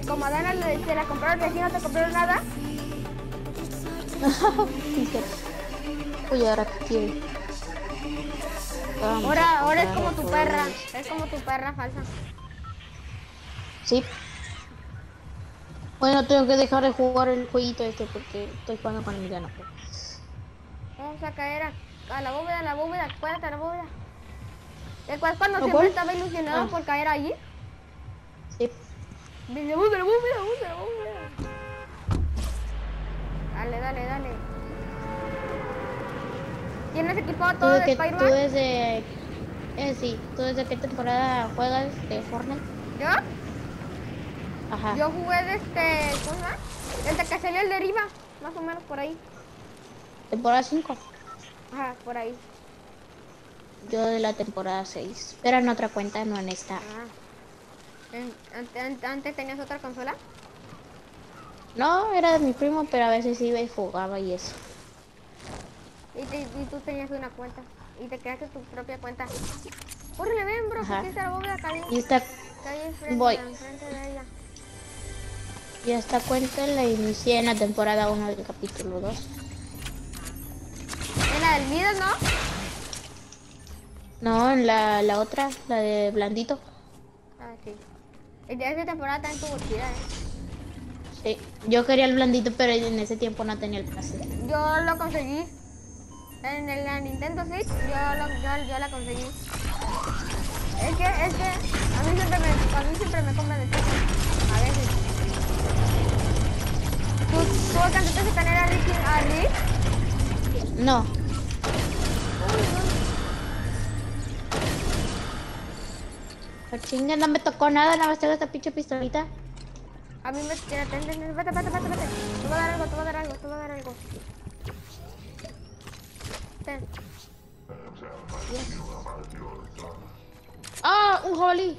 como a Dana se la compraron y aquí no te compraron nada. Oye, ahora qué quiere. Ahora es como tu perra. Es como tu perra falsa. Sí. Bueno, tengo que dejar de jugar el jueguito este porque estoy jugando con Emiliano. Vamos a caer a la bóveda, acuérdate a la bóveda. ¿Te acuerdas cuando ¿A siempre cuál? estaba ilusionado Ah, por caer allí? sí. Vamos a la bóveda. Dale. ¿Tienes equipado todo de Tú Spider-Man? desde... sí. ¿Tú desde qué temporada juegas de Fortnite? ¿Yo? Ajá. Yo jugué ¿cómo se llama? Desde que salió el Deriva, más o menos por ahí. Temporada 5. Ajá, por ahí. Yo de la temporada 6. Pero en otra cuenta, no en esta. Ah. ¿Antes tenías otra consola? No, era de mi primo, pero a veces iba y jugaba y eso. Y tú tenías una cuenta. Y te creaste tu propia cuenta. Córrele, ven, bro, que Ajá. aquí está la bóveda, Y esta... calle Voy. enfrente de ella. Y esta cuenta la inicié en la temporada 1 del capítulo 2. En la del Midas, ¿no? No, en la otra, la de Blandito. Ah, sí. Y de esa temporada también tuvo chida, Sí, yo quería el Blandito, pero en ese tiempo no tenía el pase. Yo lo conseguí. La Nintendo Switch, yo la conseguí. Es que a mí siempre me compran de chico. A veces. ¿Tú alcanzaste a tener a Rick? No, la chinga no me tocó nada, nada más tengo esta pinche pistolita. A mí me tiene, vete. Te voy a dar algo. Ten. ¡Ah! ¡Un jabalí!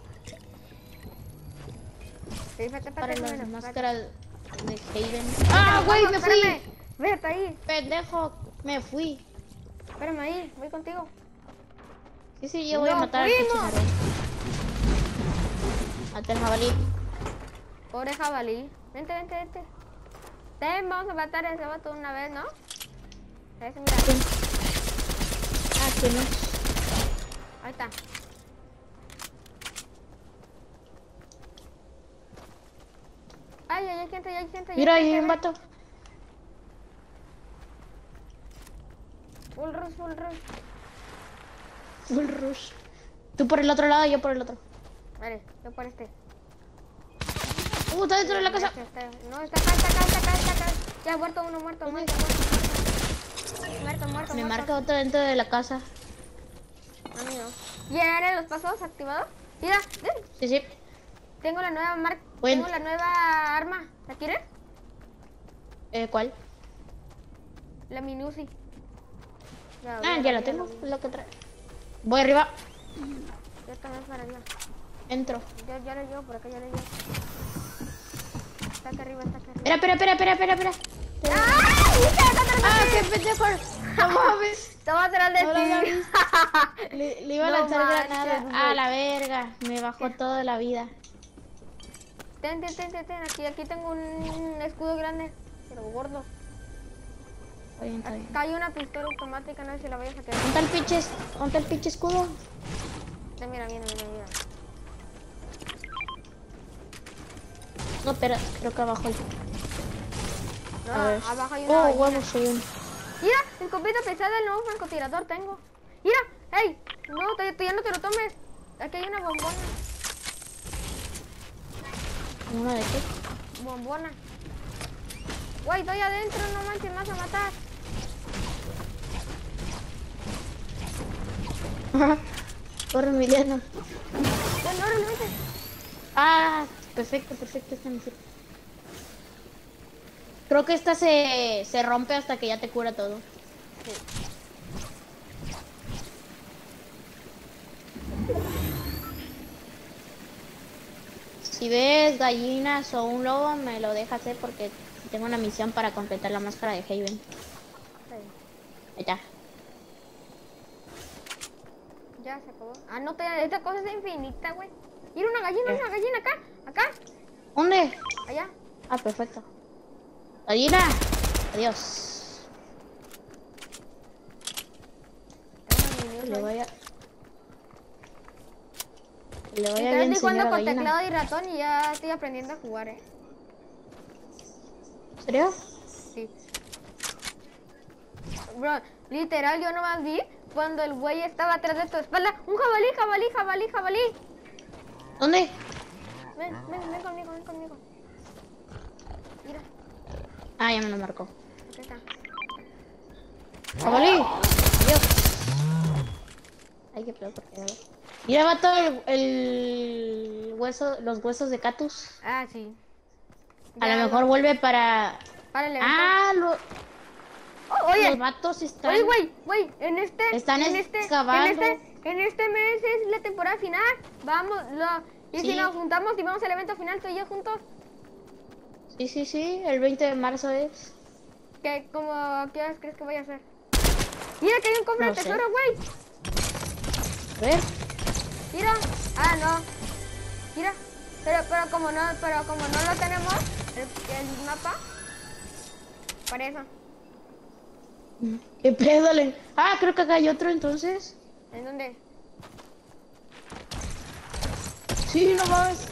Sí, vete, Para las bueno, máscaras de Hayden. ¡Ah, güey! ¡Me espérame. fui! Vete ahí. ¡Pendejo! ¡Me fui! Espérame ahí, voy contigo. Sí, yo voy a ¡No matar al pinche fuimos! jabalí. Mata al jabalí. Pobre jabalí. Vente. Vamos a matar a ese vato una vez, ¿no? Ese, mira. Ah, ¿quién es? Ahí está. Ay, hay gente. Mira, ahí hay un vato. Full rush. Full rush. Tú por el otro lado, yo por el otro. Vale, yo por este. Está dentro de la casa. No, está acá. Ya, muerto uno. Muerto. Me marca otro dentro de la casa. A mí no. ¿Ya eran los pasos activados? Mira, ven. Sí. Tengo la nueva Bueno. Tengo la nueva arma. ¿La quieres? ¿Cuál? La Minusi. Ya la tengo. Es lo que trae. Voy arriba. Yo también para arriba. Entro. Ya le llevo por acá, Está acá arriba. Espera. ¡Ay! ¡Ah, qué pendejo! No mames. Estaba atrás de No lo había ti. visto. Le iba a No lanzar manches, granada. güey. A la verga. Me bajó toda la vida. Ten. Aquí tengo un escudo grande, pero gordo. Está bien. Acá hay una pistola automática, no sé si la vayas a querer. ¿Dónde está el pinche escudo? Mira. No, espera, creo que abajo hay. No, A ver. abajo hay una. Huevos, soy uno. Mira, escopeta pesada, el nuevo francotirador tengo. Mira, hey, no, ya no te lo tomes. Aquí hay una bombona. ¿Una de qué? Bombona. Güey, estoy adentro, no manches, me vas a matar. Corre, Emiliano. No, vete. Ah, perfecto, esta me sirve. Creo que esta se rompe hasta que ya te cura todo. Sí. Si ves gallinas o un lobo, me lo dejas hacer porque tengo una misión para completar la máscara de Haven. Sí. Ahí está. Ya se acabó. Ah, no, esta cosa es infinita, güey. Mira una gallina acá. ¿Dónde? Allá. Ah, perfecto. Gallina. Adiós. Tengo mi Que le news hoy. vaya. Que le vaya Literal, bien, estoy jugando señora con gallina. teclado y ratón y ya estoy aprendiendo a jugar, ¿En serio? Sí. Bro, literal, yo nomás vi cuando el güey estaba atrás de tu espalda. Un jabalí, jabalí, jabalí, jabalí. ¿Dónde? Ven conmigo, ven conmigo. Mira, Ah, ya me lo marcó. aquí está. ¡Jabalí! Adiós. Ay, qué pedo, porque... Mira, va todo el hueso, los huesos de Catus. Ah, sí. A lo Ya mejor vuelve para... para el evento. Ah, Oh, los oye, vatos oye, están... güey, Están excavando. en este mes es la temporada final. Vamos, y si Sí, nos juntamos y vamos al evento final tú y yo juntos, sí. El 20 de marzo es. ¿qué horas crees que voy a hacer? Mira que hay un cofre de No sé. tesoro, güey. A ver. Mira. Ah, no. Mira. Pero como no lo tenemos, el mapa, para eso. ¿Qué pedo? Ah, creo que acá hay otro entonces. ¿En dónde? Sí, no mames.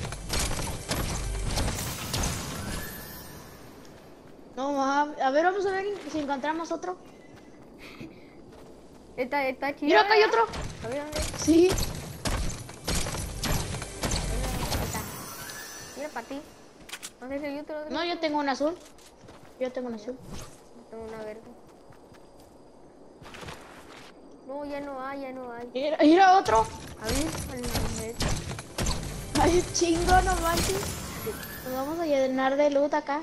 No mames. A ver, vamos a ver si encontramos otro. Está chido. Mira, acá hay ¿verdad? otro. A ver, ¿dónde? Sí. Ahí está. Mira, para ti. No sé si hay otro. No, yo tengo un azul. Yo tengo un azul. Tengo una verde. No, ya no hay. Mira otro. A ver, Hay un chingo, no manches. Nos vamos a llenar de loot acá.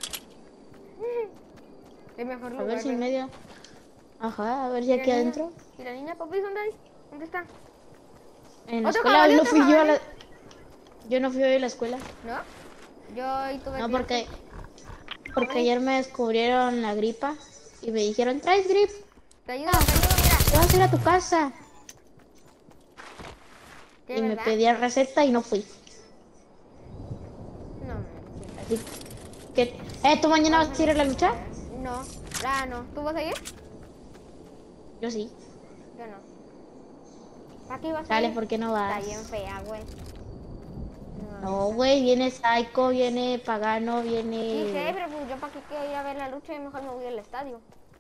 el mejor A lugar. ver si en ¿verdad? medio. Ajá, a ver si Mira, aquí niña. adentro. ¿Y la niña, papi, dónde hay? ¿Dónde está? En la ¿Otro escuela jabalí, no otro fui yo a jabalí? la... Yo no fui hoy a la escuela. ¿No? Yo y tuve No, clase. porque ayer me descubrieron la gripa y me dijeron, ¿traes grip? Te ayudo, mira. Te vas a ir a tu casa. ¿Qué, Y me verdad? pedían receta y no fui. No, Así que... ¿tú mañana vas a ir a la lucha? no. No. ¿Tú vas a ir? Yo sí. Yo no. ¿Para qué vas a Dale, ir? ¿por qué no Está vas? bien fea, güey. No, güey, viene Psycho, viene Pagano, Sí, sé, viene... pero pues yo para qué quiero ir a ver la lucha y mejor me voy al estadio.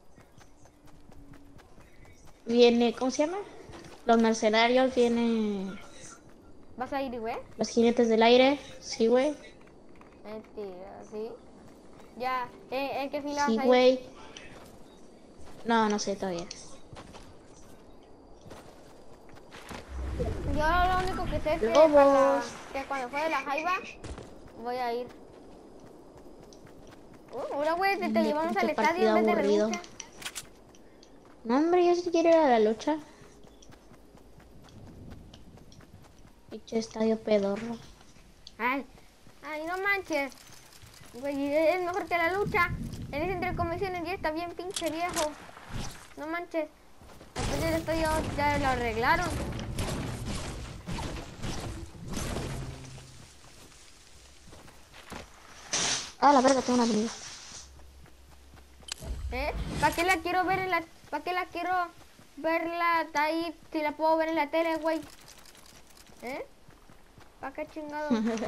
Viene, ¿cómo se llama? Los mercenarios, viene... ¿Vas a ir, güey? Los jinetes del aire. Sí, güey. Mentira, ¿sí? Ya, ¿en qué fila Sí, vas a ir? güey. No, no sé todavía. Yo lo único que sé es que, Lobos. que cuando juegue la Jaiba voy a ir. Ahora, güey, te Hombre, llevamos al pinche estadio en partido vez de la aburrido. lucha. No, hombre, yo sí quiero ir a la lucha. Pinche estadio pedorro. Ay, no manches. Güey, es mejor que la lucha. En ese centro de convenciones ya está bien pinche viejo. No manches. Después del estadio ya lo arreglaron. Ah, la verga, tengo una amiga. ¿Para qué la quiero ver ¿Para qué la quiero verla ahí si la puedo ver en la tele, güey? ¿Para qué chingado?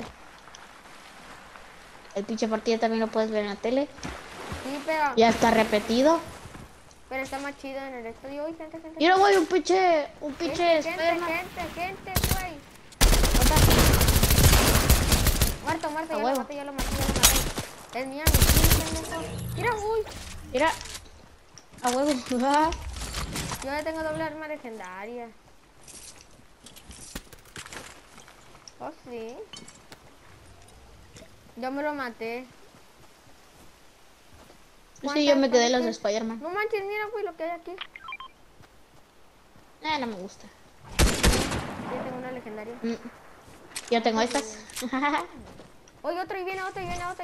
El pinche partido también lo puedes ver en la tele. Sí, pero Ya está repetido. está más chido en el estadio. Uy, gente. Mira, güey, un pinche Gente, Spiderman. güey. Muerto, ya lo huevo. maté. Es mía, mi pendejo. Mira, uy. Mira. A huevo. Ah. Yo ya tengo doble arma legendaria. Oh, sí. Yo me lo maté. Sí, yo me quedé ¿Cuántas los de tienes? Spider-Man. No manches, mira, güey, lo que hay aquí. No me gusta. Yo tengo una legendaria. Yo tengo estas. Oye, otro, y viene otro.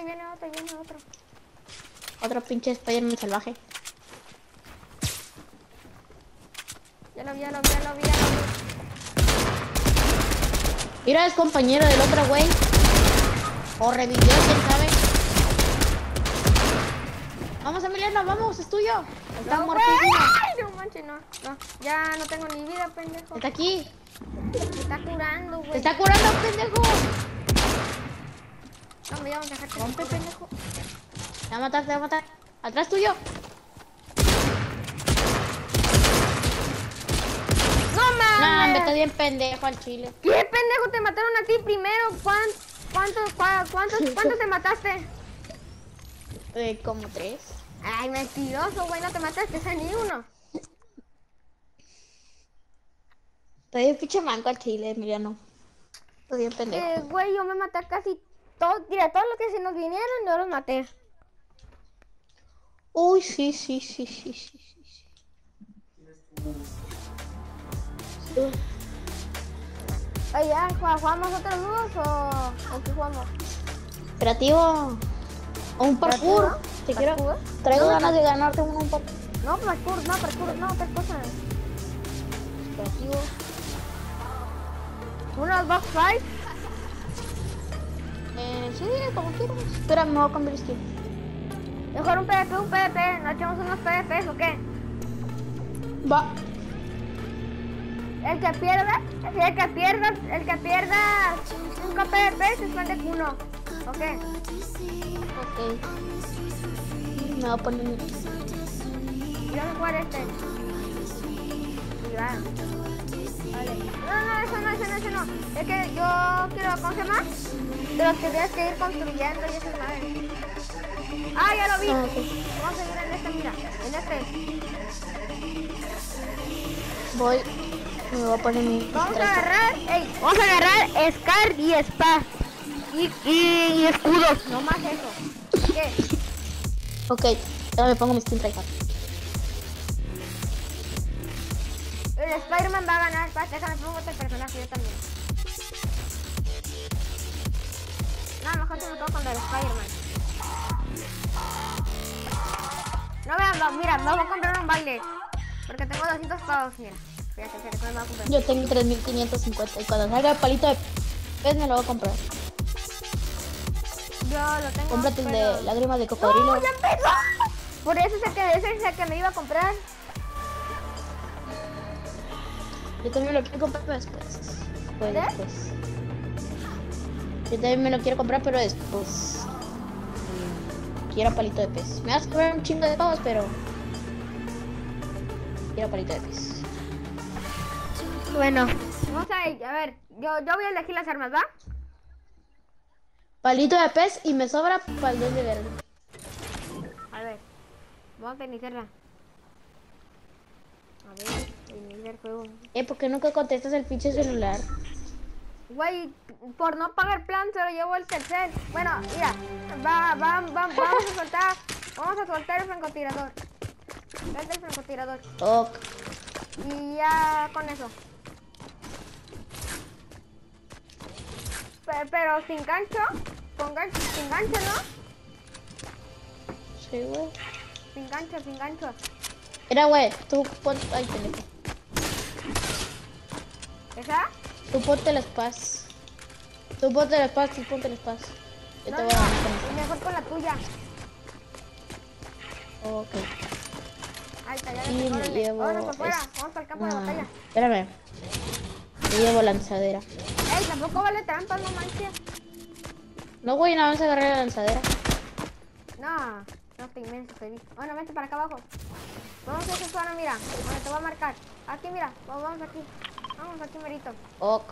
Otro pinche Spider-Man salvaje. Ya lo vi. Mira, es compañero del otro güey. O revivió, quién sabe. Vamos, Emiliano, vamos, es tuyo. Está No, muerto. güey. Ay, no manches, no. Ya no tengo ni vida, pendejo. Está aquí. Me está curando, Te güey. está curando, pendejo. No, me vamos a dejar. Rompe, pendejo. Te va a matar, te va a matar. Atrás tuyo. No No, me mames. está bien pendejo al chile. ¿Qué pendejo te mataron a ti primero? ¿Cuántos te mataste? Como 3. Ay, mentiroso, güey, no te mataste a ni uno. Estoy bien pinche manco al chile, Emiliano. Estoy bien pendejo. Güey, yo me maté a casi todos, mira, todos los que se nos vinieron, yo los maté. Uy, sí. Oye, ya, ¿jugamos otros nudos o qué jugamos? Creativo. O un parkour. Te quiero. ¿Parkour? Traigo No, ganas de ganarte un parkour. No, parkour, no, otra cosa. Creativo. ¿Unos box fight? Sí, como quieras. Espera, me voy a cambiar skin. Mejor un PvP, ¿no echamos unos PvPs o qué? Va. El que pierda 5 PvP se expande uno. ¿Ok? Ok. Me voy a poner. Y vamos a jugar este. Y va. Vale. No, eso no. Es que yo quiero, ¿cómo se llama? De los que tienes que ir construyendo y esas madres. Ah, ya lo vi. Ah, ok. Vamos a ir en este, mira. En este. Voy. Me voy a poner mi. Vamos a agarrar Scar y Spa. Y escudos. No más eso. ¿Qué? Ok. Ya me pongo mi skin tryhard. El Spider-Man va a ganar. Déjame pongo otro personaje, yo también. No, mejor se me toco con el Spider-Man. No vean, mira, me voy a comprar un baile. Porque tengo 200 pavos, mira. Fíjate, me voy a comprar. Yo tengo 3550 y cuando salga el palito de pez me lo voy a comprar. Yo lo tengo. Cómprate el pero... de lágrimas de cocodrilo. ¡No, ya empezó! Por eso ese es el que me iba a comprar. Yo también lo quiero comprar, pero después. ¿Eh? Después. Yo también me lo quiero comprar, pero después. Quiero palito de pez. Me vas a cobrar un chingo de pavos, pero. Quiero palito de pez. Bueno, vamos a ver. Yo voy a elegir las armas, ¿va? Palito de pez y me sobra para el de verde. A ver, vamos a iniciarla. A ver, iniciar juego. ¿Por qué nunca contestas el pinche celular? Güey, por no pagar plan se lo llevo el tercer. Bueno, mira, vamos a soltar el francotirador. Vete el francotirador. Ok. Y ya con eso. Pero sin gancho, sin gancho, ¿no? Sí, güey. Sin gancho. Mira, güey, tú ponte. Ay, pendejo. ¿Esa? Tú ponte las paz. Tú ponte las paz, tú ponte las paz. Yo te voy a dar es mejor con la tuya. Ok. Ahí está, ya Y le me pegó. llevo. Vamos para afuera, vamos al campo de batalla. Espérame. Me llevo lanzadera. Ey, tampoco vale trampas, no manches. No, güey, nada más agarré la lanzadera. No te inmenso, feliz. Bueno, vente para acá abajo. Vamos a ese suelo, mira. Donde te voy a marcar. Aquí, mira. Vamos aquí. Vamos aquí, merito. Ok.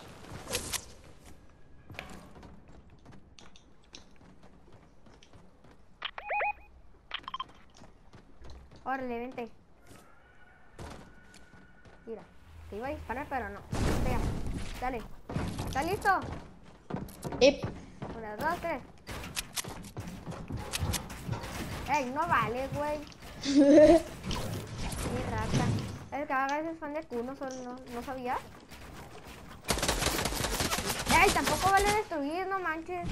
Órale, vente. Mira. Te iba a disparar, pero no. Vea. Dale. ¿Estás listo? Yep. 1, 2, 3. Ey, no vale, güey. Qué rata. El que haga ese fan de Q, ¿no sabías? Ey, tampoco vale destruir, no manches.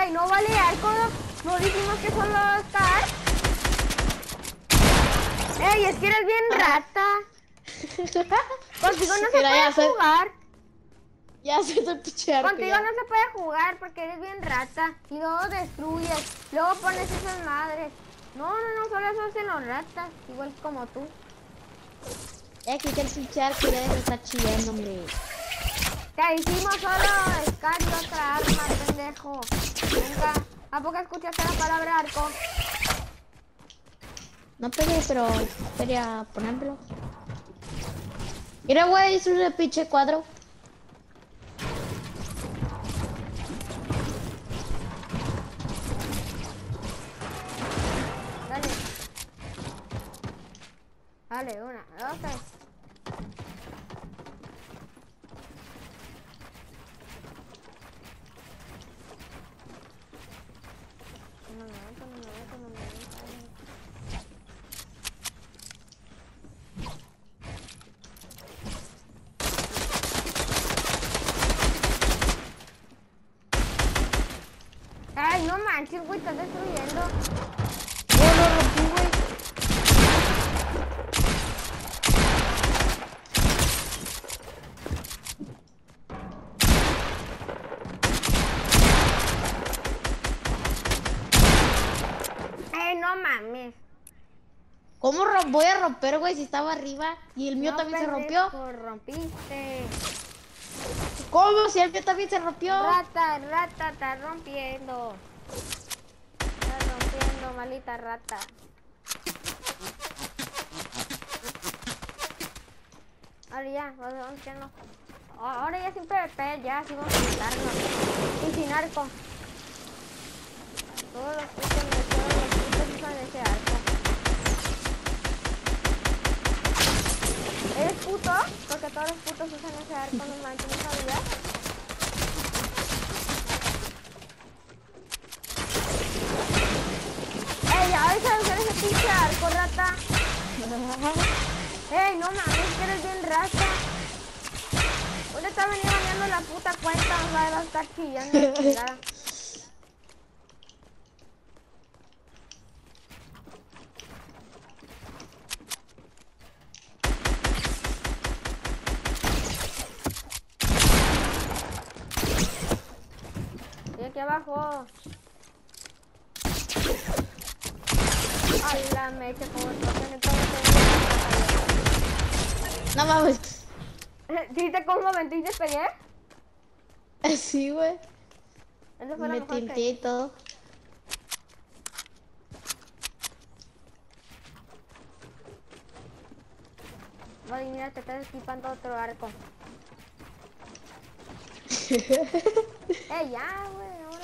Ey, no vale arco. No dijimos que solo Scar. Ey, es que eres bien rata. Contigo no se Mira, puede jugar. Ya se te pinche arco. Contigo Ya. no se puede jugar porque eres bien rata. Y luego destruyes. Luego pones esas madres. No, solo eso hacen los ratas. Igual como tú. Ya quité el pinche arco y ya deja de estar chillando, hombre. Te hicimos solo Scar y otra arma, pendejo. Nunca. ¿A poco escuchaste la palabra arco? No pegué, pero quería ponérmelo. Mira, güey, es un pinche cuadro. Dale. Dale, una, dos, tres. Ay, no manches, güey, estás destruyendo. Yo lo rompí, güey. No mames. ¿Cómo voy a romper, güey, si estaba arriba? Y el mío también se rompió. Rompiste. ¿Cómo? Si el mío también se rompió. Rata, está rompiendo. Está rompiendo, malita rata. Ahora ya, vamos que no. Ahora ya sin PvP, ya, sí vamos a quitarlo. Y sin arco. Todos los putos usan ese arco. ¿Eres puto? Porque todos los putos usan ese arco, no manches, ¿no sabías? ¡Ey, ya deja de usar ese pinche arco, rata! ¡Ey, no mames, que eres bien rata! Ahora está venido bañando la puta cuenta, nos va a estar chillando, chingada. Y aquí abajo. A la mecha, como No mames. ¿Viste cómo me pegué? Sí, güey. Eso fue lo Me mejor tinté y todo. Vale, mira, te estás equipando otro arco. Ya, güey, ahora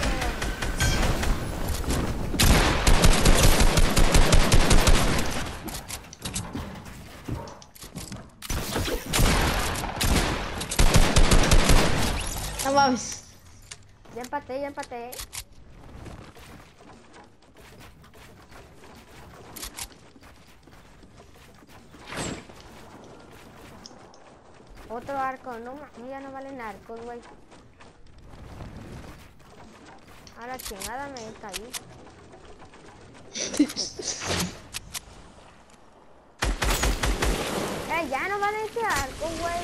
No mames. ya empaté. Otro arco, no, ya no valen arcos, güey. A la chingada me caí. Ya no vale ese arco, güey.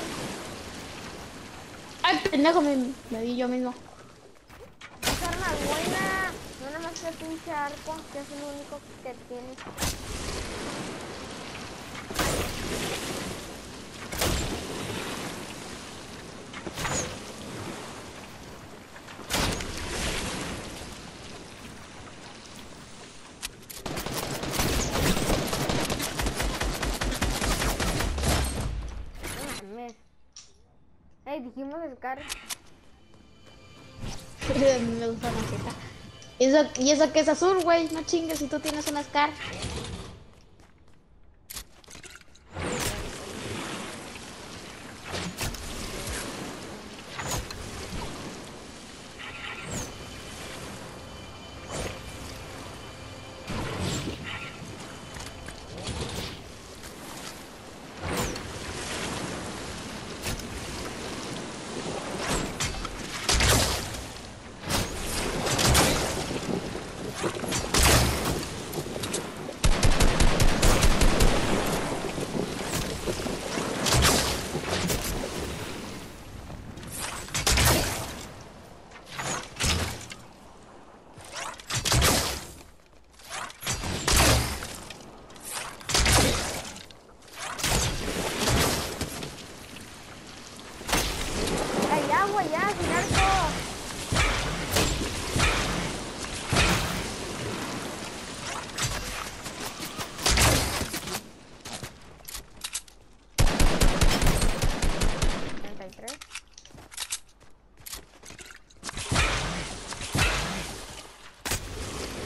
Ay, pendejo, me vi yo mismo. Esa arma es buena. No nada más el pinche arco, que es lo único que tiene. Dijimos Scar. Me gusta la Z. Y eso que es azul, güey. No chingues si tú tienes una Scar.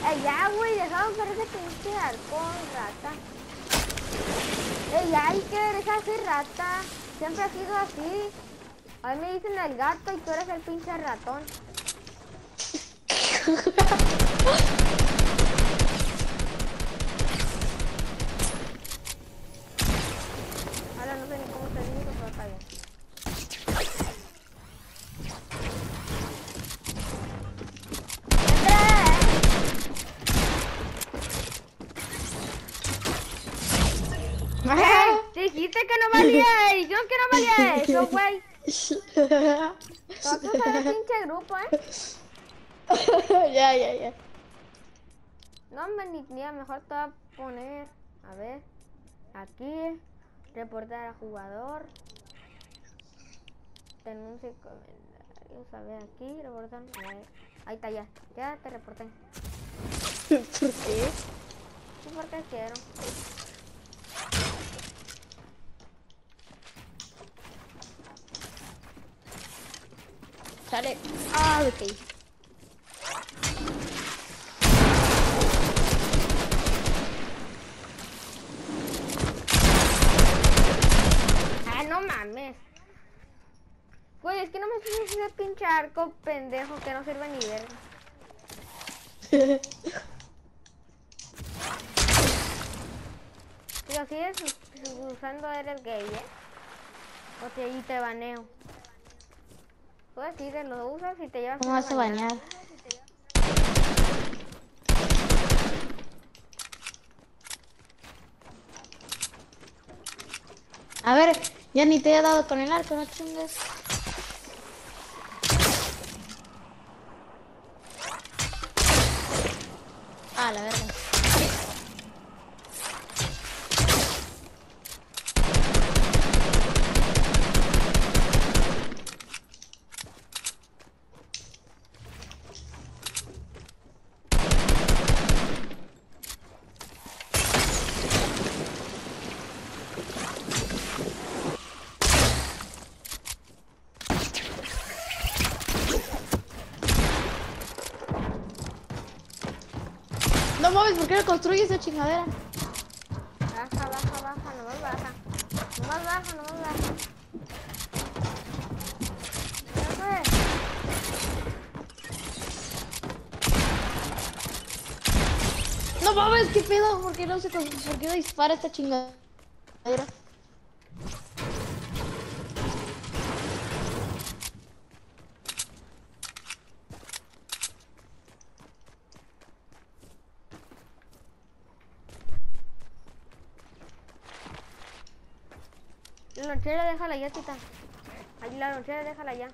Ya, güey, deja de usar ese pinche arcón, rata. Ya hay que dejarse rata. Siempre ha sido así. A mí me dicen el gato y tú eres el pinche ratón. Ahora no sé ni cómo se dice, pero está bien. Dijiste que no valía edición, que no valía eso, güey. Todos son el pinche grupo, Ya. No me ni mejor te voy a poner, a ver, aquí, reportar a jugador, denuncia y comentarios, a ver, aquí, reportar, a ver, ahí está ya te reporté. ¿Por qué? Sí, porque quiero. Sale. Ok. No mames. Güey, es que no me sirve ese pinche arco pendejo que no sirve ni verga. Si lo sigues usando eres gay, O sea, y te baneo. Tú decides, lo usas y te llevas. ¿Cómo vas a bañar? A ver, ya ni te he dado con el arco, no chingues. Ah, la verga. No mames, ¿por qué no construyes esa chingadera? Baja, nomás baja. Nomás baja. Ya fue. No mames, ¿qué pedo? ¿Por qué no dispara esta chingadera? La lonchera déjala ya, tita. Ahí la lonchera déjala ya.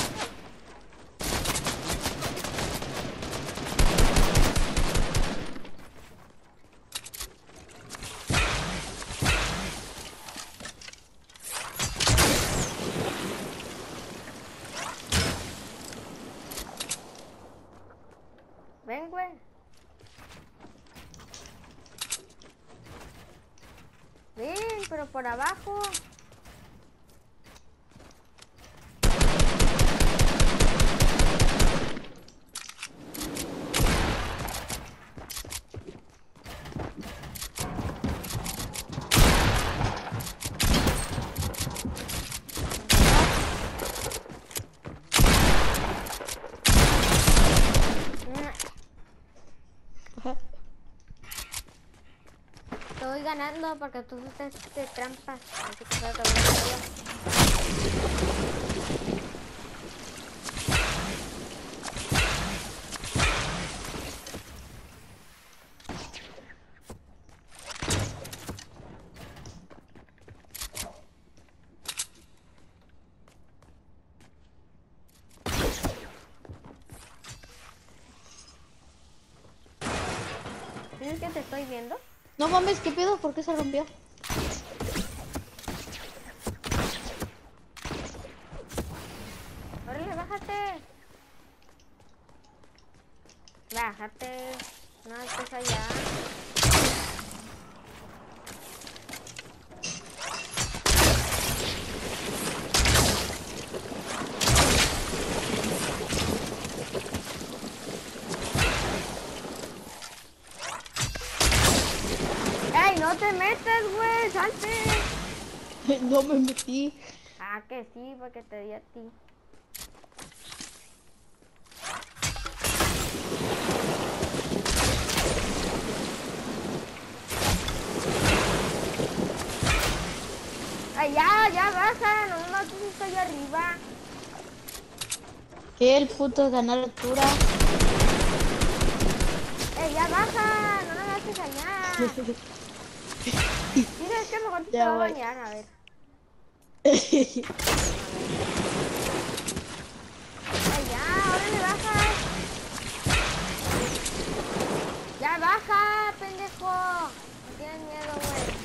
Ven, güey. Ven, pero por abajo. Estoy ganando porque tú te trampas. Así que solo te voy a ganar yo. ¿Tienes que te estoy viendo? No mames, ¿qué pedo? ¿Por qué se rompió? ¡Órale, bájate! Bájate. No, estés allá. metas, güey! ¡Salte! No me metí. Ah, que sí, porque te di a ti. Ay, ya baja, no más estoy arriba. Que el puto ganar altura. Ya baja, no me haces allá. Mira, es que mejor te Ya voy a voy. bañar, a ver. Ya, órale, baja. Ya baja, pendejo. No tienes miedo, güey.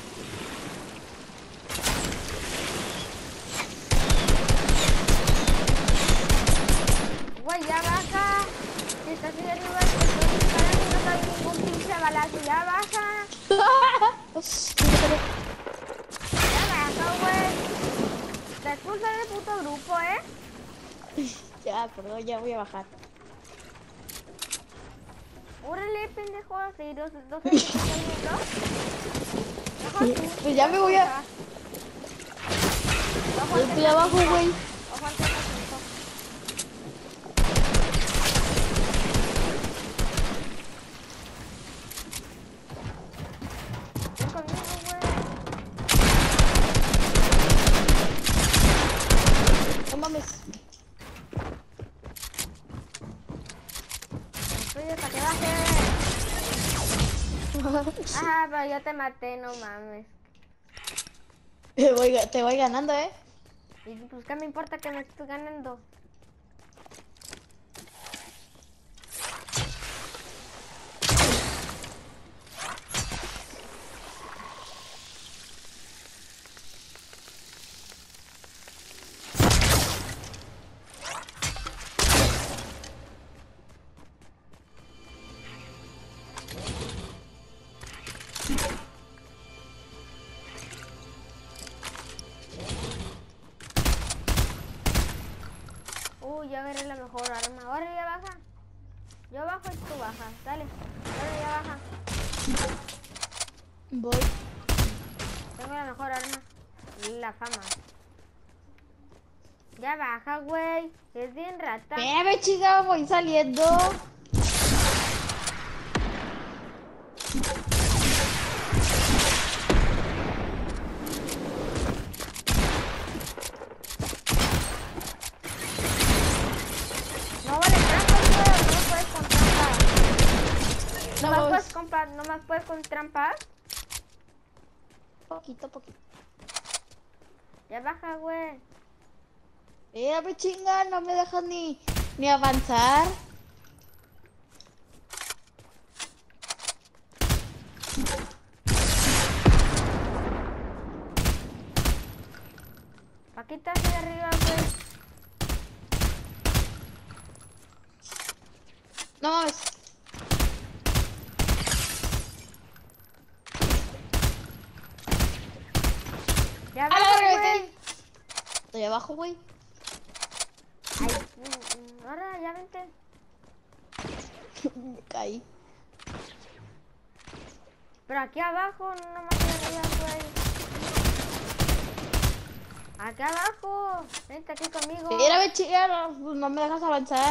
Güey, ya baja. Si estás ahí arriba, te puedes disparar y no cae ningún pinche balazo. Ya baja. Ya baja, güey. Te expulsan del puto grupo, Ya, perdón, ya voy a bajar. Órale, pendejo. Sí, dos que están viendo. Mejor tú. Pues ya me voy a... Yo estoy abajo, güey. Ojo al que te siento. Ven conmigo, güey. No mames. Estoy hasta que baje. Ah, pero yo te maté, no mames. Te voy ganando, Y pues, ¿qué me importa que me estés ganando? Ya agarré la mejor arma. Ahora ya baja. Yo bajo y tú bajas. Dale. Ahora ya baja. Voy. Tengo la mejor arma. La fama. Ya baja, güey. Es bien rata. Espérame, chica, voy saliendo. No vale trampas, güey. No puedes con trampas. No más puedes con trampas. Poquito, poquito. Ya baja, güey. Espérame, chinga, no me dejas ni avanzar. Paquita hacia arriba, güey. No mames. Ya ¡A la baja, verga, güey. Estoy abajo, güey. Ay, ahora ya vente. Me caí. Pero aquí abajo, no más arriba, güey. Aquí abajo. Vente aquí conmigo. Espérame, chica, no me dejas avanzar.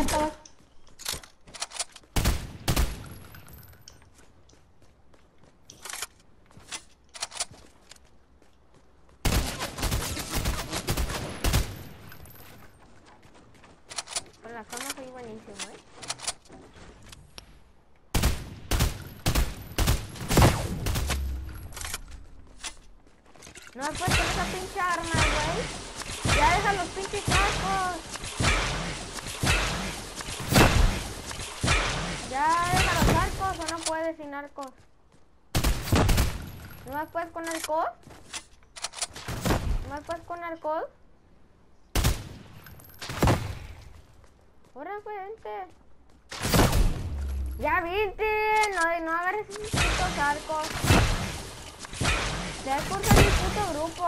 Con la fama soy buenísimo, No me puedes con esa pinche arma, güey. Ya deja los pinches cascos. Ya deja los arcos o no puedes sin arcos. ¿No me puedes con arcos? ¿No me puedes con arcos? Ahora, güey, vente. Ya vente. No agarres esos putos arcos. Te has cortado el puto grupo,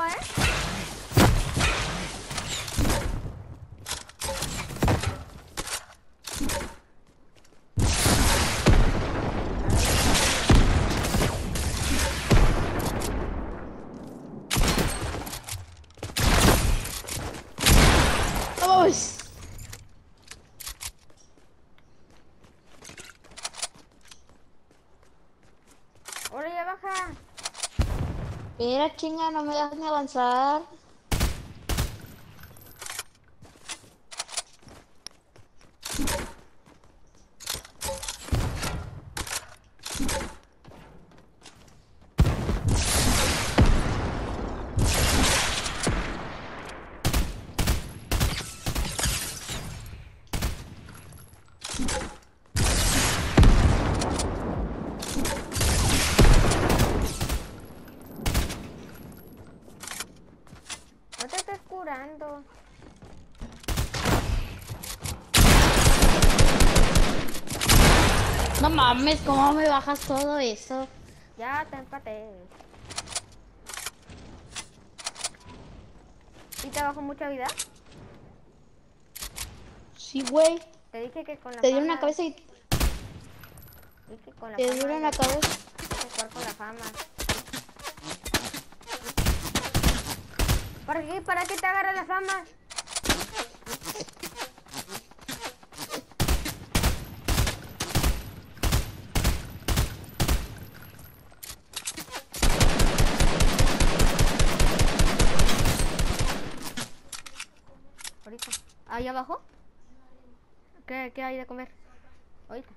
Mira, chinga, no me dejas ni avanzar. No te estés curando. No mames, ¿cómo me bajas todo eso? Ya te empaté. ¿Y te bajó mucha vida? Sí, güey. Te dije que con la Te fama... dieron una cabeza y Dije que con la te fama... dieron la cabeza. Hay que jugar con la fama. ¿Para qué te agarra la fama? Ahorita. ¿Ahí abajo? ¿Qué hay de comer? Ahorita.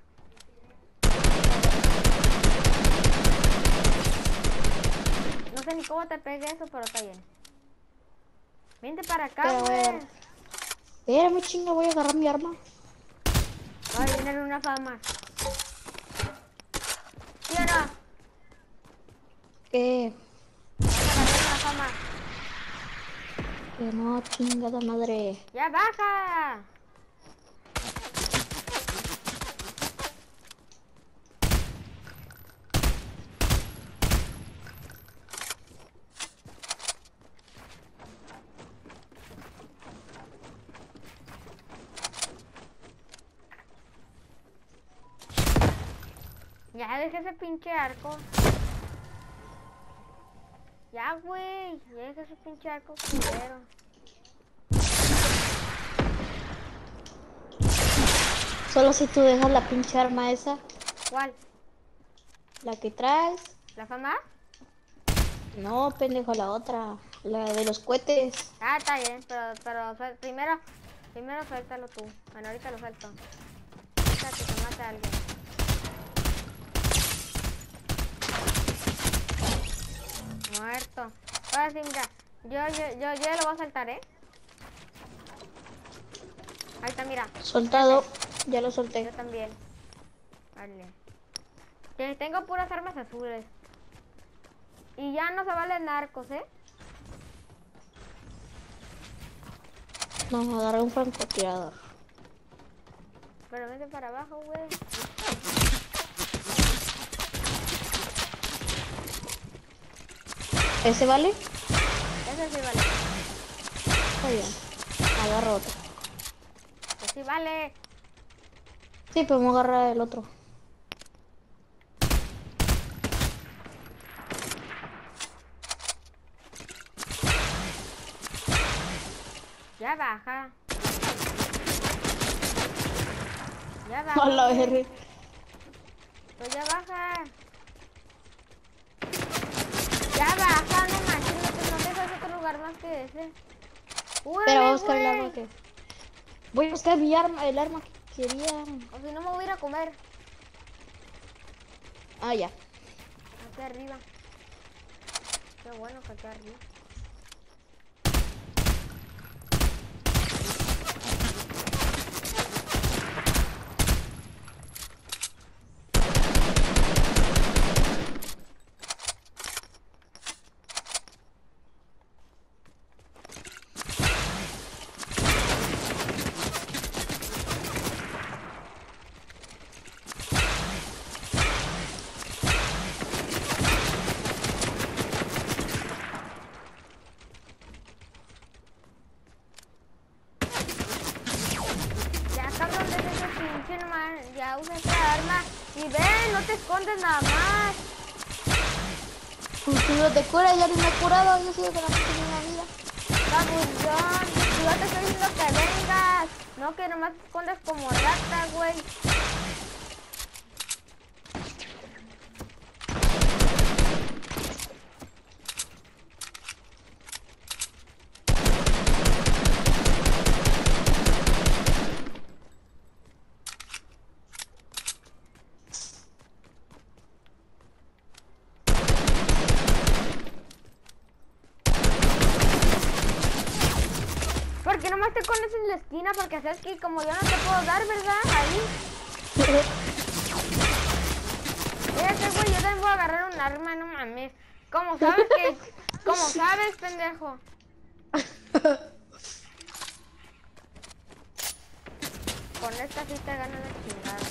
No sé ni cómo te pegue eso, pero está bien. Vente para acá, Pero, güey. Espérame, chinga, voy a agarrar mi arma. Va a tener una fama. ¿Sí o no? ¿Qué? Vas a agarrar una fama. Que no, chingada madre. ¡Ya baja! Ya deja ese pinche arco. Ya, güey. Ya deja ese pinche arco culero. Solo si tú dejas la pinche arma esa, ¿Cuál? la que traes. ¿La fama? No, pendejo, la otra. La de los cohetes. Ah, está bien, pero primero suéltalo tú. Bueno, ahorita lo suelto. Ahorita que te mate a alguien. Muerto. Ahora sí, mira. Yo ya lo voy a saltar, ¿eh? Ahí está, mira. Soltado. Ya lo Yo solté. también. Vale. Tengo puras armas azules. Y ya no se valen narcos, ¿eh? No, agarré un francotirador. Pero vete para abajo, güey. ¿Ese vale? Ese sí vale. Está bien. Agarro otro. Pues sí vale. Sí, podemos agarrar el otro. Ya baja. Ya baja. A la güey. R. Pues ya baja. Ya baja, no manches, no dejas otro lugar más que ese. Pero voy a buscar el güey. arma que... Voy a buscar mi arma, el arma que quería. O si no me voy a ir a comer. Ah, ya. Aquí arriba. Qué bueno que aquí arriba. Ya usa esta arma y ven, no te escondes nada más. Pues si no te curas, ya ni me he curado, yo sigo con la misma vida. Babullón, yo te estoy diciendo que vengas. No que nomás te escondas como rata, güey. te pones en la esquina porque sabes que como yo no te puedo dar, ¿verdad? Ahí. Fíjate, güey, yo también voy a agarrar un arma, no mames. ¿Cómo sabes que...? ¿Cómo sabes, pendejo? Con esta sí te gana la chingada.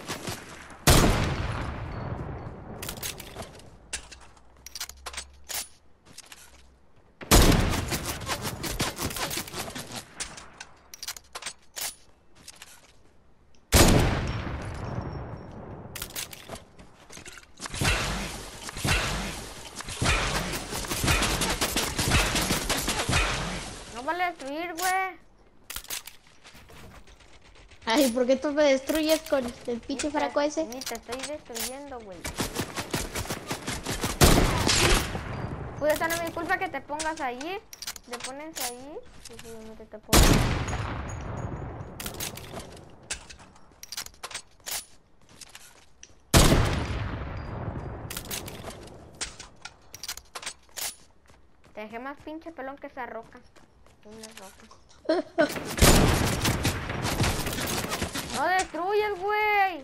No vale destruir, güey. Ay, ¿por qué tú me destruyes con el pinche fraco ese? Ni te estoy destruyendo, güey. Pues esta no es mi culpa que te pongas ahí. Te pones ahí y simplemente te pones. Te dejé más pinche pelón que esa roca. Una roca. No destruyes, güey.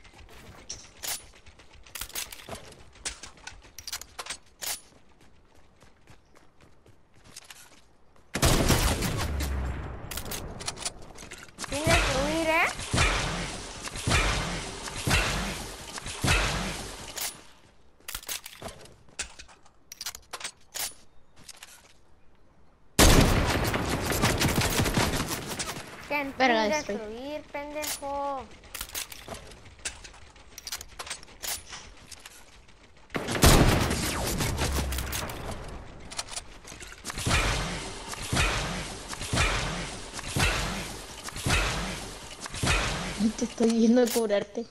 Sin destruir, ¿eh? Que Verga, sin destruí. destruir, pendejo. Te estoy yendo a curarte.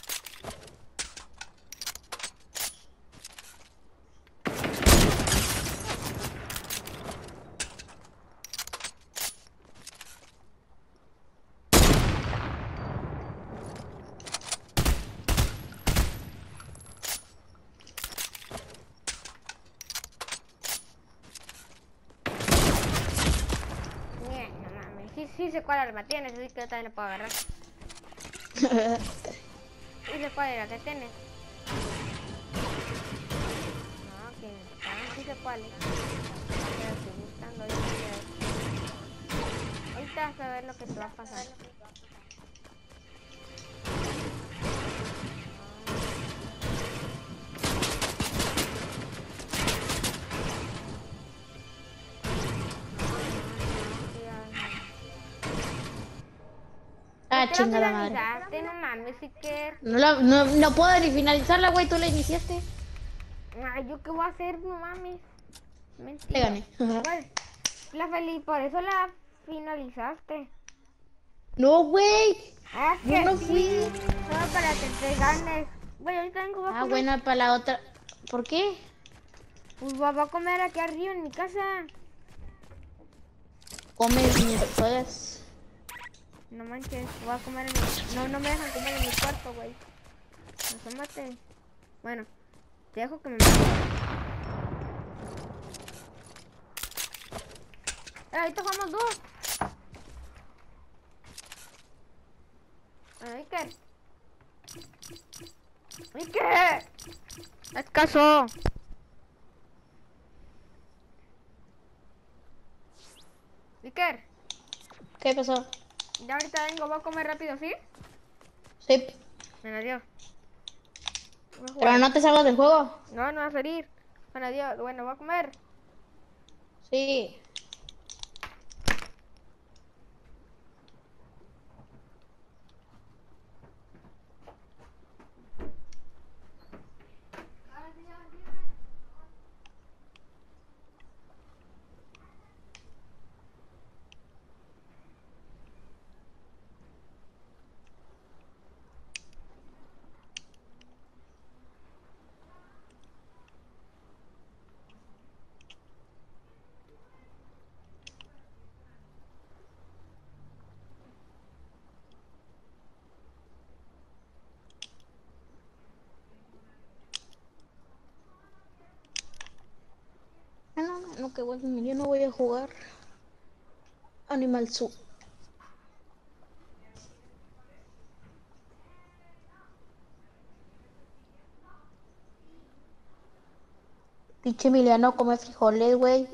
No mames. Sí sé cuál arma tienes, así que yo también la puedo agarrar. Sí sé cuál era que tienes. No, que sí sé cuál es. Pero estoy buscando ahorita. Ahorita vas a ver lo que te va a pasar. Ah, ¿Por qué la chingada madre. finalizaste? No mames, sí que... No puedo ni finalizarla, güey, tú la iniciaste. Ay, ¿yo qué voy a hacer? No mames. Te Mentira. gané. Pues, por eso la finalizaste. No, güey. Ah, Yo que no sí. fui. Solo para que te ganes. Güey, ahorita vengo, voy a Ah, comer. buena para la otra. ¿Por qué? Pues voy a comer aquí arriba en mi casa. Comes mientras juegas. No manches, voy a comer en mi... No, no me dejan comer en mi cuarto, güey. Asómate. Bueno, te dejo que me mates. Ahorita jugamos dos. Iker. Iker. Haz caso. Iker. ¿Qué pasó? Ya ahorita vengo, voy a comer rápido, ¿sí? Sí. Bueno, adiós. Voy a Pero jugar. no te salgas del juego. No, no va a salir. Bueno, adiós. Bueno, voy a comer. Sí. No, que bueno, yo no voy a jugar Animal Zoo. Pinche Emiliano come frijoles, güey.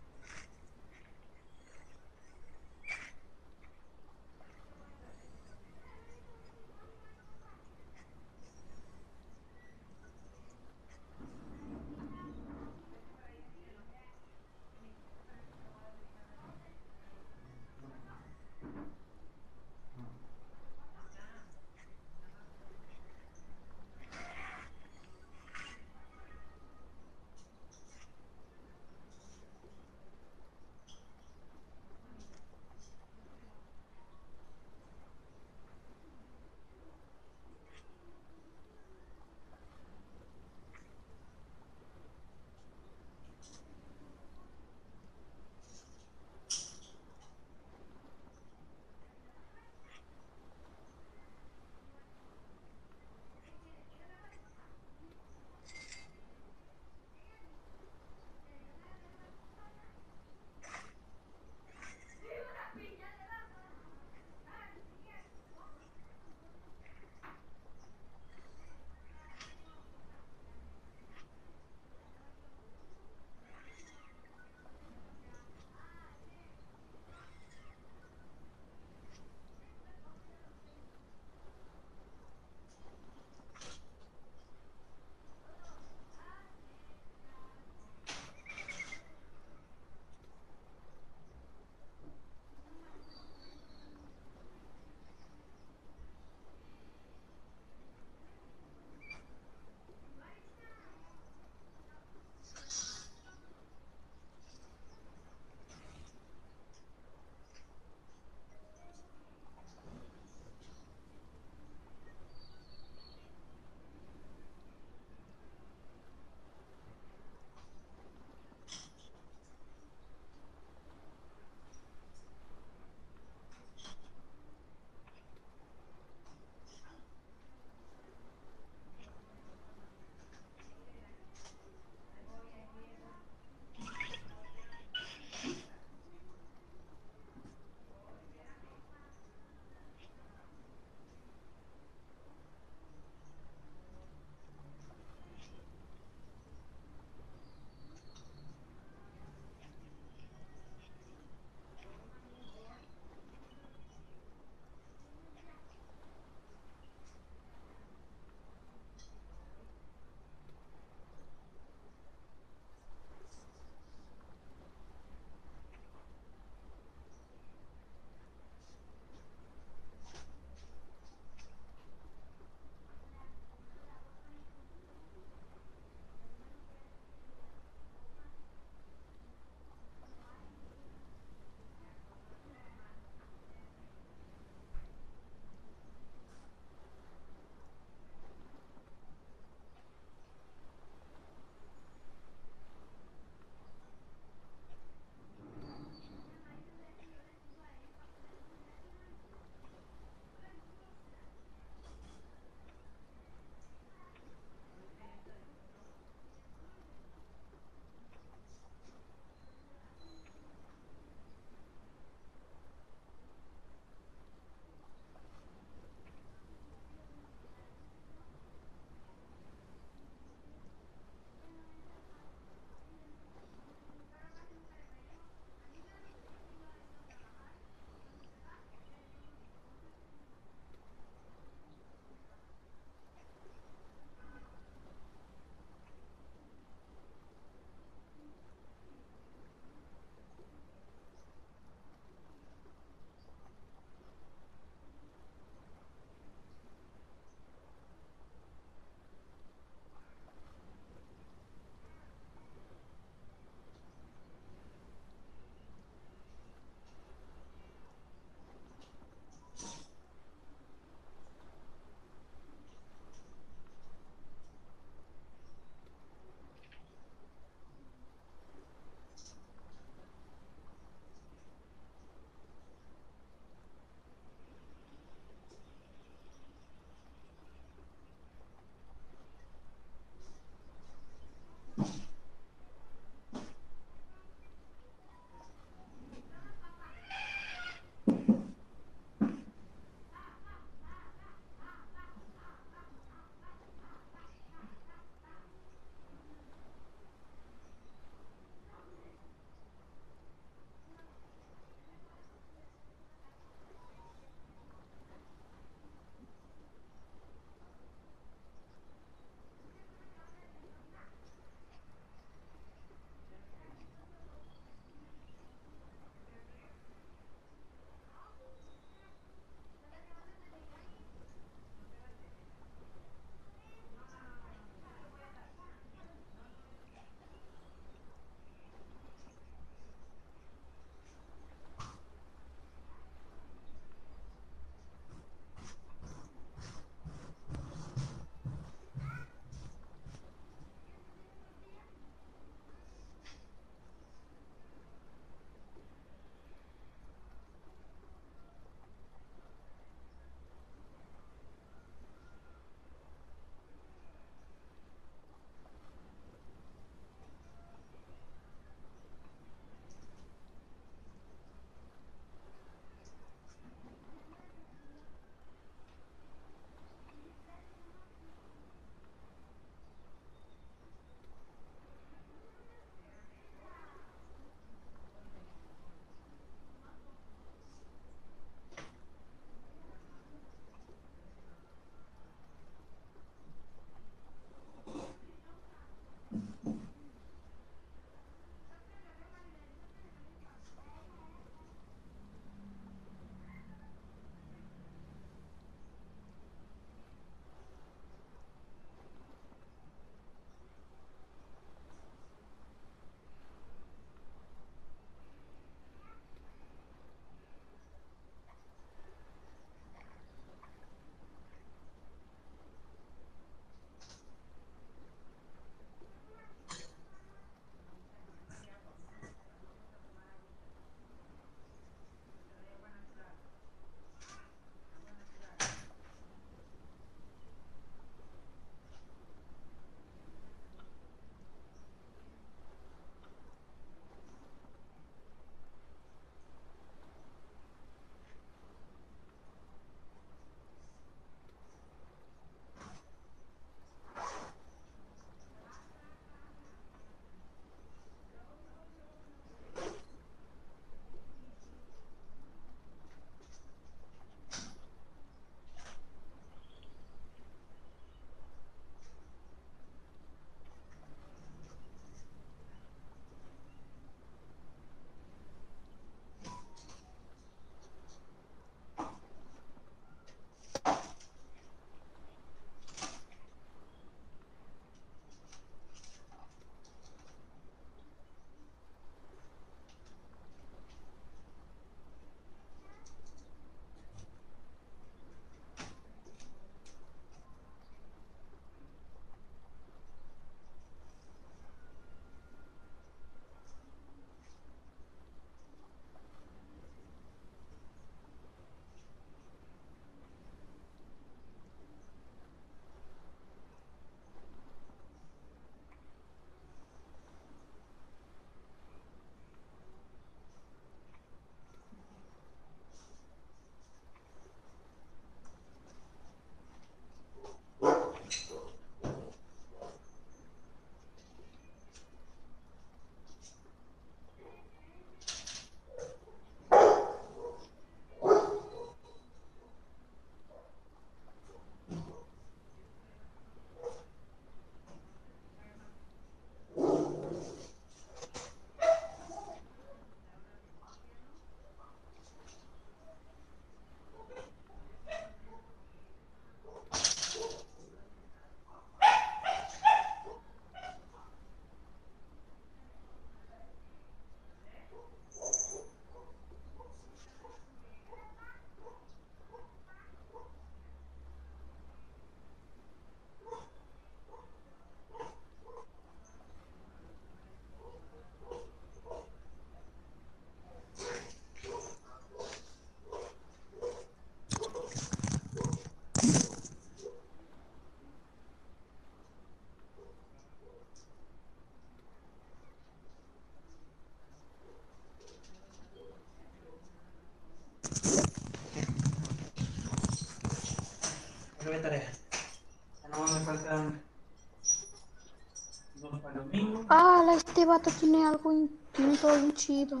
vato tiene algo, tiene todo bien chido.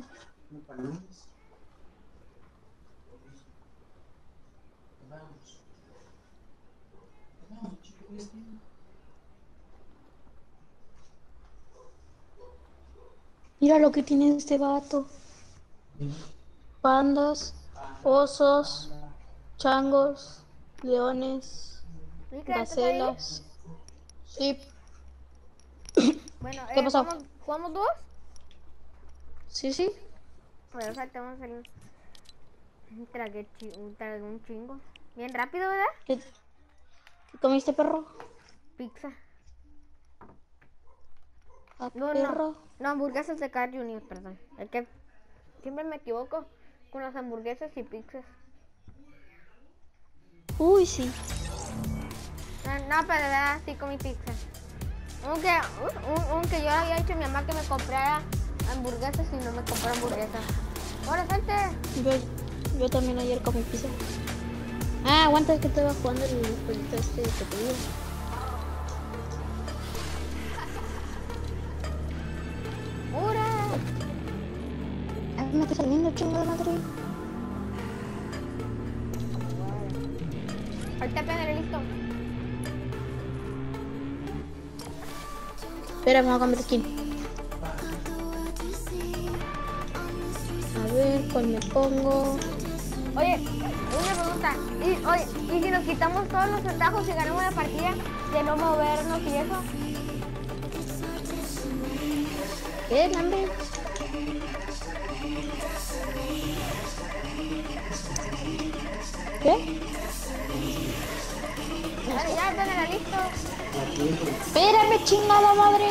Mira lo que tiene este vato. Pandas, osos, changos, leones, Mica, ¿estás ahí? gacelas. Sí. Bueno, ¿Qué pasó? ¿jugamos dos? Sí, sí. Bueno, falta, vamos a hacer tragué un chingo. Bien rápido, ¿verdad? ¿Qué comiste, perro? Pizza. ¿A No, perro? no, hamburguesas de Carl Jr., perdón. Es que siempre me equivoco con las hamburguesas y pizzas. Uy, sí. No, pero de verdad sí comí pizza. Aunque yo había dicho a mi mamá que me comprara hamburguesas y no me compró hamburguesas. Ahora, salte. Yo también ayer comí pizza. Ah, aguanta, es que estaba jugando el jueguito este que te digo. ¡Hora! Me está saliendo, chingo de madre. Ahorita apenas listo. Espera, me voy a cambiar de skin. A ver, ¿cuál me pongo? Oye, una pregunta. ¿Y si nos quitamos todos los atajos y ganamos la partida de no movernos y eso? ¿Qué, hombre? ¿Qué? Ya apenas listo. Espérame, chingada madre.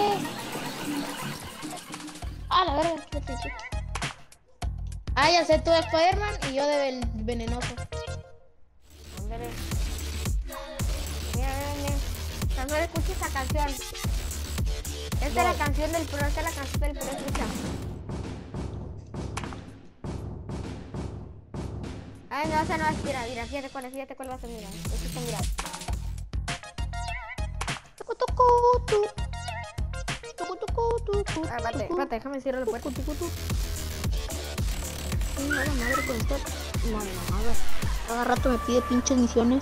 Ah, la verga, qué pinche. Ah, ya sé, tú de Spider-Man y yo del venenoso. Ándale. Mira. Tan solo escucha esa canción. Esta es la canción del pro, escucha. Ay, no, esa no es, mira, fíjate cuál va a ser, mira. Escucha, mira. Espérate, déjame cierrar la puerta. Nada madre con esta mamada. Cada rato me pide pinches misiones.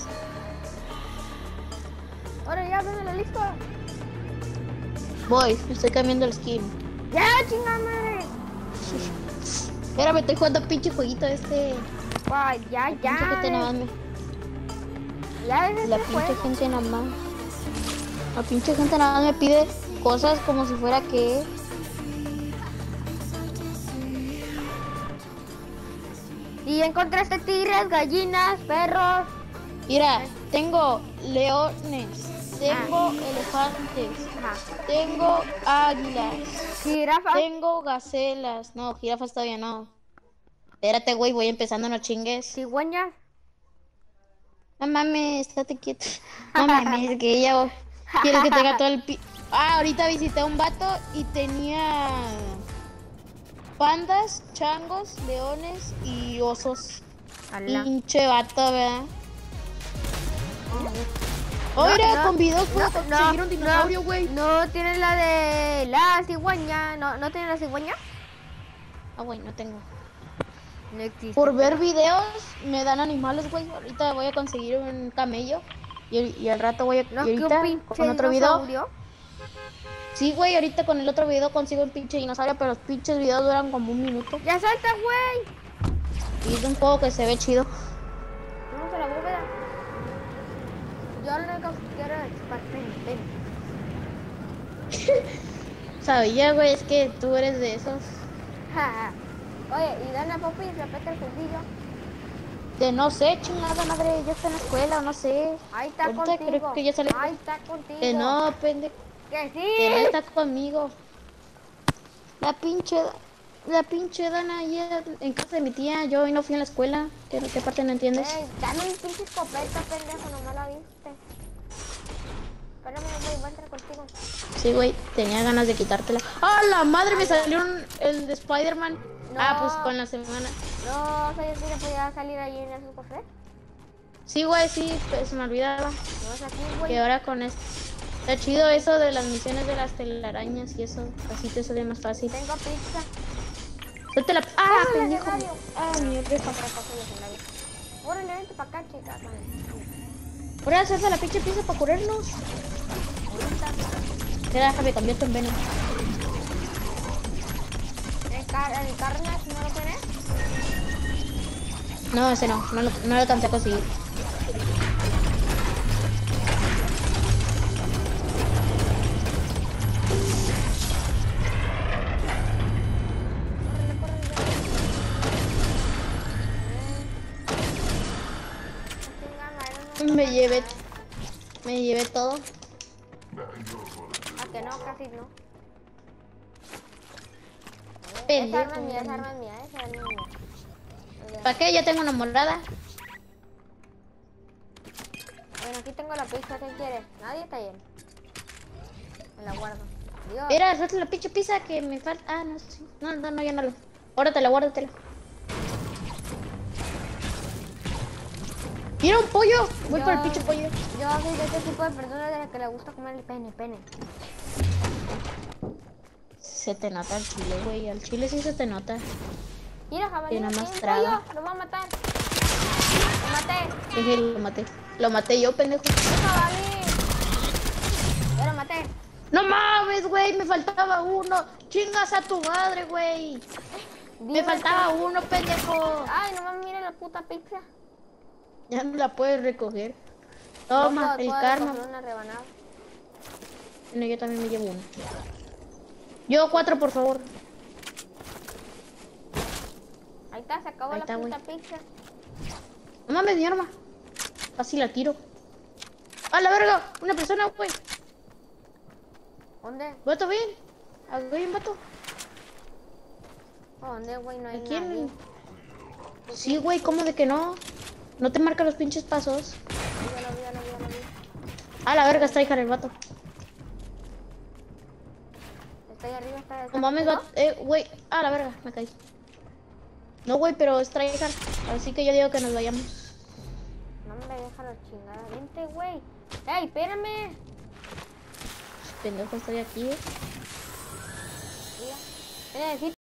Ahora ya, apenas listo. Voy, estoy cambiando el skin. Ya, chingada madre. Espérame, estoy jugando pinche jueguito este. Ay, ya. Pinche gente nada más me... Ya ves La este pinche juego. gente nada más. La pinche gente nada más me pide cosas como si fuera que... Y encontraste tigres, gallinas, perros. Mira, tengo leones, tengo elefantes, Ajá. tengo águilas, Jirafa. tengo gacelas. No, jirafas todavía no. Espérate, güey, voy empezando, no chingues. Cigüeñas. No mames, estate quieto. No mames, que ella quiere que tenga todo el Ah, ahorita visité a un vato y tenía pandas, changos, leones y osos. Alá. Pinche vato, ¿verdad? Oye, con videos puedo conseguir un dinosaurio, güey. No tiene la de la cigüeña. No tiene la cigüeña. Ah, güey, no tengo. No existe. Por ver videos me dan animales, güey. Ahorita voy a conseguir un camello. Y al rato voy a... No, y que ahorita un pinche con otro video... dinosaurio. Sí, güey, ahorita con el otro video consigo un pinche dinosaurio, pero los pinches videos duran como 1 minuto. Ya salta, güey. Y es un juego que se ve chido. Vamos a la bóveda. Yo lo único que quiero es ven. Sabía, güey, es que tú eres de esos. Oye, y Dana Popi repete el fundillo. De no sé, chingada madre, ya está en la escuela o no sé. Ahí está Ahorita contigo. creo que ya sale. Ahí está contigo. Que no, pendejo. Que sí. Que no está conmigo. La pinche Dana ayer en casa de mi tía, yo hoy no fui a la escuela. ¿Qué parte no entiendes? Dame un pinche escopeta, pendejo, nomás la viste. Espérame, güey, voy a entrar contigo. Sí, güey, tenía ganas de quitártela. ¡Ah, la madre! Me salió el de Spider-Man. No. Ah, pues con la semana. No, ¿sabías que se podía salir ahí en esos cofres? Sí, güey, sí, pues se me olvidaba. No es aquí, güey. Que ahora con esto. Está chido eso de las misiones de las telarañas y eso. Así te sale más fácil. Tengo pizza. Suelta la... ¡Ah, ¡Oh, pendejo! legendario! ¡Ah, mierda! Fracaso legendario. Órale, vente para acá, chicas. Ahora hacerse la pinche pieza para curarnos. Ahorita. Mira, déjame cambiarte en Venom. El Carnage no lo tenés. No, ese no. No lo alcancé a conseguir. Me llevé todo. Ah, que no, casi no. Pendejo. Esa arma es mía, esa arma es mía, esa arma es mía. ¿Para qué? Ya tengo una morada. Bueno, aquí tengo la pizza, ¿qué quieres? Nadie está lleno. Me la guardo. Dios. Mira, suelta la pinche pizza que me falta. Ah, no, sí. No, ya no lo. Guárdatela. Mira un pollo. Voy por el pinche pollo. Yo soy de este tipo de personas de las que le gusta comer el pene. Se te nota el chile, güey. Al chile sí se te nota. Mira, jabalí, Y nada más pollo, traba. lo voy a matar. Lo maté. Dije, lo maté yo, pendejo. Jabalí. Yo lo maté. No mames, güey. Me faltaba uno. Chingas a tu madre, güey. Me faltaba uno, pendejo. Ay, nomás mira la puta pizza. Ya no la puedes recoger. Toma, el karma. Una rebanada. No, yo también me llevo uno. Yo 4, por favor. Ahí está, se acabó Ahí la está, puta pizza. No mames, mi arma. Así la tiro. ¡A la verga! Una persona, güey. ¿Dónde? ¿Vato bien? ¿Algo bien, vato? ¿Dónde, güey? No hay ¿A quién? nadie. Sí, güey, ¿cómo de que no? No te marca los pinches pasos. Ya lo vi. A la verga, está ahí el vato. Está ahí arriba, está. No mames, vato. Güey. A la verga, me caí. No, güey, pero es tryhard. Así que yo digo que nos vayamos. No me deja la chingada. Vente, güey. ¡Ey, espérame! Pendejo, estoy aquí. Mira. Necesito